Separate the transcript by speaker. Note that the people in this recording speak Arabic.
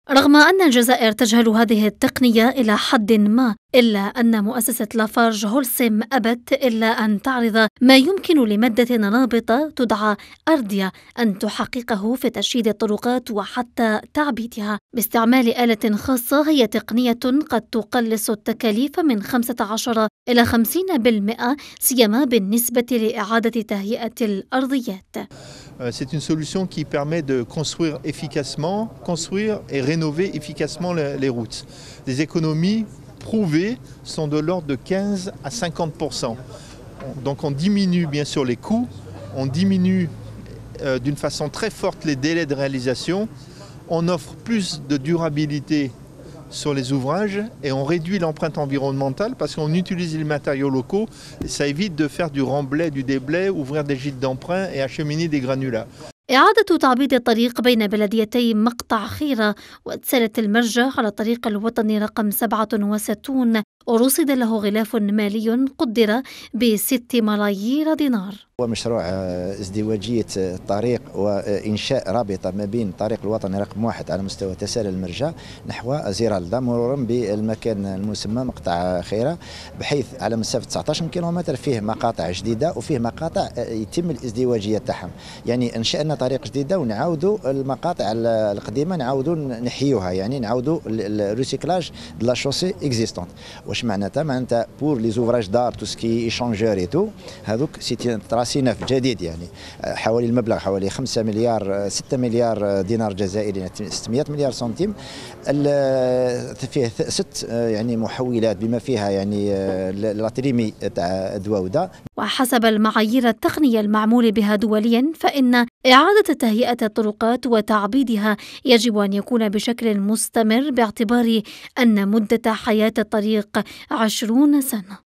Speaker 1: رغم أن الجزائر تجهل هذه التقنية إلى حد ما، إلا أن مؤسسة لافارج هولسيم أبت إلا أن تعرض ما يمكن لمادة نابضة تدعى أرديا أن تحققه في تشييد الطرقات وحتى تعبيدها باستعمال آلة خاصة. هي تقنية قد تقلص التكاليف من 15 إلى 50%، سيما بالنسبة لإعادة تهيئة الأرضيات.
Speaker 2: C'est une solution qui permet de construire et rénover efficacement les routes. Les économies prouvées sont de l'ordre de 15 à 50%. Donc on diminue bien sûr les coûts, on diminue d'une façon très forte les délais de réalisation, on offre plus de durabilité sur les ouvrages et on réduit l'empreinte environnementale parce qu'on utilise les matériaux locaux et ça évite de faire du remblai, du déblai, ouvrir des gîtes d'emprunt et acheminer des granulats.
Speaker 1: إعادة تعبيد الطريق بين بلديتي مقطع خيرة وتسالة المرجة على الطريق الوطني رقم 67 ورصد له غلاف مالي قدر ب6 ملايير دينار.
Speaker 3: ومشروع ازدواجية الطريق وإنشاء رابطة ما بين الطريق الوطني رقم 1 على مستوى تسالة المرجة نحو زيرالدا مرورا بالمكان المسمى مقطع خيرة، بحيث على مسافة 19 كيلومتر فيه مقاطع جديدة وفيه مقاطع يتم الازدواجية تاعهم. يعني انشأنا طريق جديدة ونعاودوا المقاطع القديمة نعاودوا نحيوها، يعني نعاودوا الريسيكلاج دو لا شوسي اكزيستونت. واش معناتها بور لي زوفراج دار تو سكي ايشونجور اي تو هذوك سيتي نف جديد، يعني حوالي المبلغ حوالي 6 مليار دينار جزائري، 600 مليار سنتيم. فيه 6 يعني محولات بما فيها يعني لاتريمي تاع دواوده.
Speaker 1: وحسب المعايير التقنية المعمول بها دوليا، فإن إعادة تهيئة الطرقات وتعبيدها يجب أن يكون بشكل مستمر باعتبار أن مدة حياة الطريق 20 سنة.